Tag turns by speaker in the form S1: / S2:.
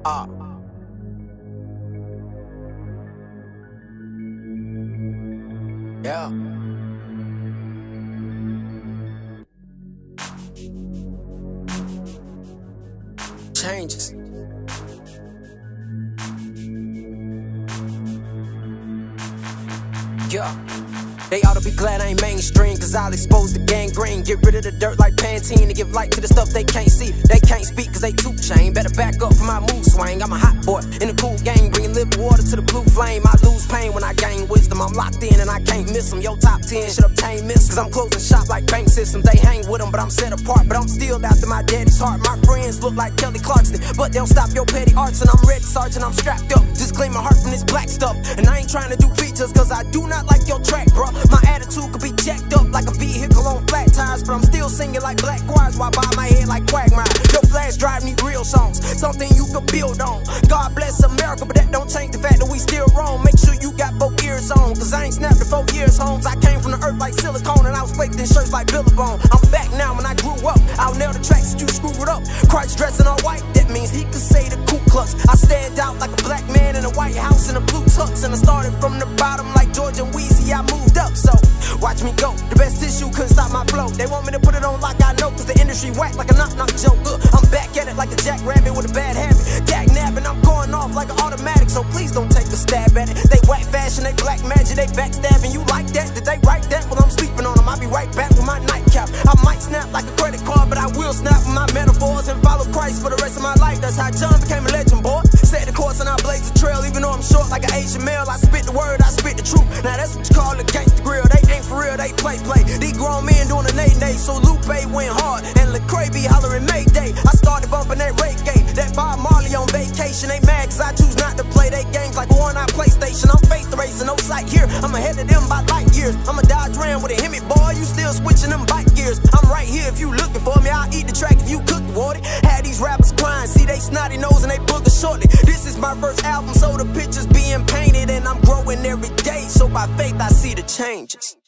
S1: Yeah. Changes. Yeah. They ought to be glad I ain't mainstream, cause I'll expose the gangrene. Get rid of the dirt like Pantene and give light to the stuff they can't see. They can't speak cause they too chain. Better back up for my mood swing. I'm a hot boy in a cool gang, bringing living water to the blue flame. I lose pain when I gain wisdom. I'm locked in and I can't miss them. Yo, top 10 should obtain miss, cause I'm closing shop like bank systems. They hang with them, but I'm set apart. But I'm still after my daddy's heart. My friends look like Kelly Clarkson, but they'll stop your petty arts. And I'm ready, sergeant, I'm strapped up. Just clean my heart from this black stuff. And I ain't trying to do features, cause I do not like your track, bro. My attitude could be jacked up like a vehicle on flat tires, but I'm still singing like black choirs while bob my head like Quagmire. Your flash drive need real songs, something you could build on. God bless America, but that don't change the fact that we still wrong. Make sure you got both ears on, cause I ain't snapped in 4 years, homes. I came from the earth like silicone, and I was baked in shirts like Billabong. I'm back now when I grew up, I'll nail the tracks that you screwed up. Christ dressing all white, that means he could say the Ku Klux. I stand out like a black man in a White House in a blue tux, and I started from the bottom like George and Weezy, I moved up, so watch me go. The best tissue couldn't stop my flow. They want me to put it on like I know, cause the industry whack like a knock-knock joke. I'm back at it like a jackrabbit with a bad habit. Dag nabbing, I'm going off like an automatic, so please don't take a stab at it. They whack fashion, they black magic, they backstabbing. You like that? Did they write that? Well, I'm sleeping on them. I'll be right back with my nightcap. I might snap like a credit card, but I will snap with my metaphors and follow Christ for the rest of my life. That's how John became a legend, boy. Set the course and I blaze the trail, even though I'm short like an Asian male. I spit the word, I spit the truth. Now that's what you call a gangsta grill. They ain't for real, they play. These grown men doing a nay-nay, so Lupe went hard and Lecrae be hollering Mayday. I started bumping that reggae, that Bob Marley on vacation. They mad cause I choose not to play they games like worn-out PlayStation. I'm faith racing, no sight here. I'm ahead of them by light years. I'm a Dodge Ram with a Hemi, boy. You still switching them bike gears. I'm right here if you looking for me. I'll eat the track if you cook the water. Had these rappers crying, see they snotty nose and they booger shortly. This is my first album, so the pictures being painted, and I'm growing every day. So by faith I see the changes.